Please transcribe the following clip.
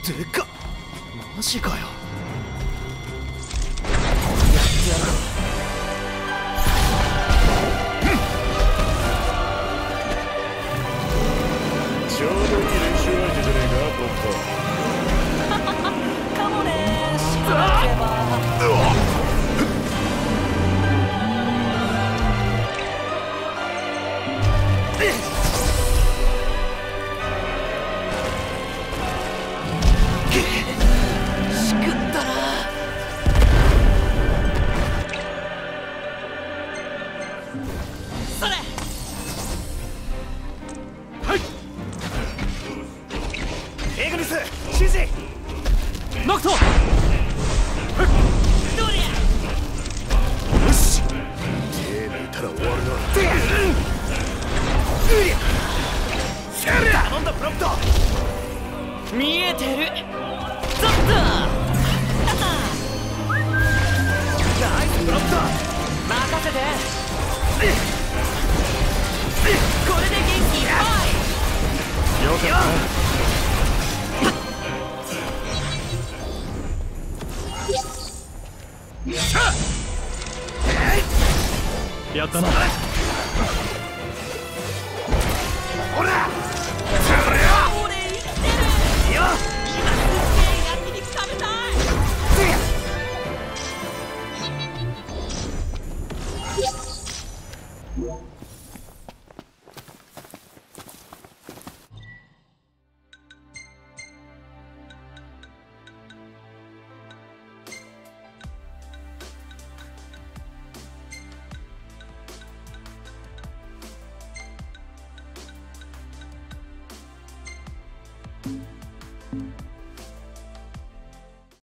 でかっ、マジかよ。 やってやる。 ちょうどいい練習相手じゃねえか、僕と。 かもねー、しなければ。しくったな。それ。 はい。エグニス指示。ノクト。 どりゃ。 よし。 手抜いたら終わるな。 頼んだプロンプト。 見えてる。ちょっと。 ナイスプロンプト。 任せて。これで元気いっぱい。 よかったな。 やったな。 ほら。 俺生きてる。 よ。 今すっげえ焼肉食べたい。